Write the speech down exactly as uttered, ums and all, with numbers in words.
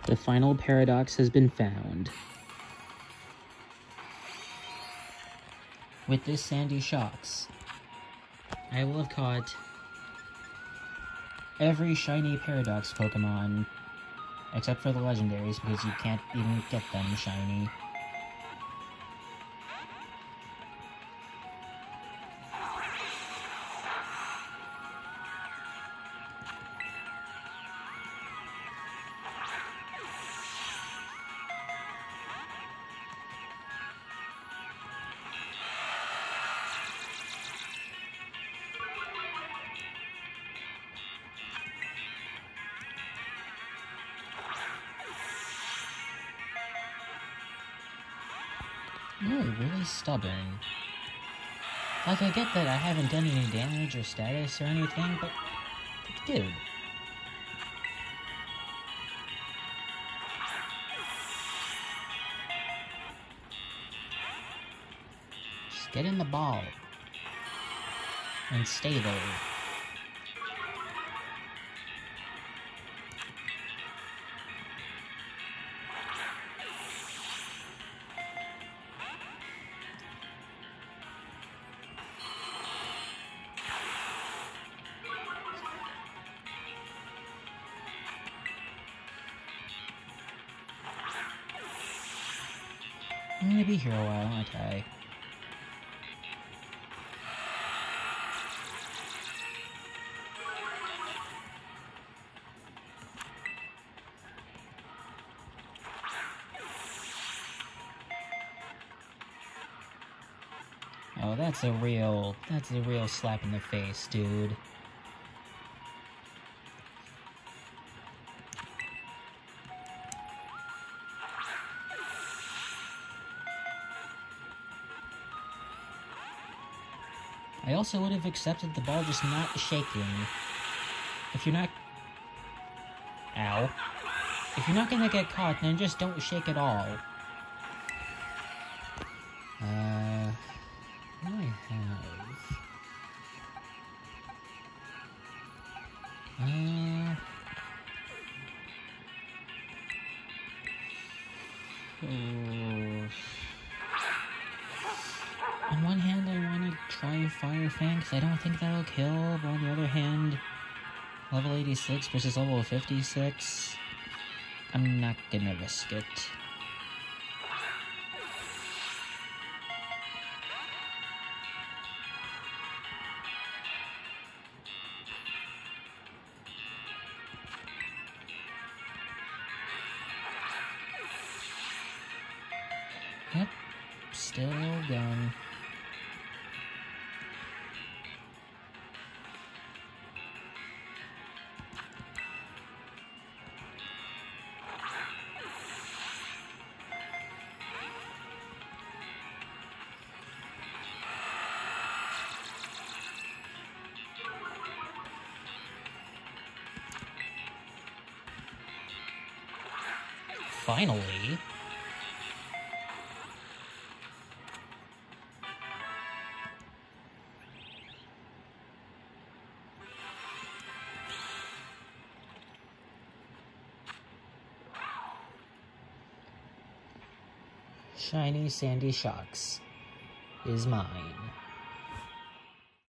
The final paradox has been found. With this Sandy Shocks, I will have caught every shiny paradox Pokemon, except for the legendaries, because you can't even get them shiny. You're really stubborn. Like, I get that I haven't done any damage or status or anything, but... dude. Just get in the ball. And stay there. I'm gonna be here a while, aren't I? Oh, that's a real, that's a real slap in the face, dude. I also would have accepted the ball just not shaking. If you're not... Ow. If you're not gonna get caught, then just don't shake at all. Uh... What do I have? Uh... Oh... On one hand, I want to try Fire Fang, because I don't think that'll kill, but on the other hand, level eighty-six versus level fifty-six, I'm not gonna risk it. Yep, still going. Finally. Shiny Sandy Shocks is mine.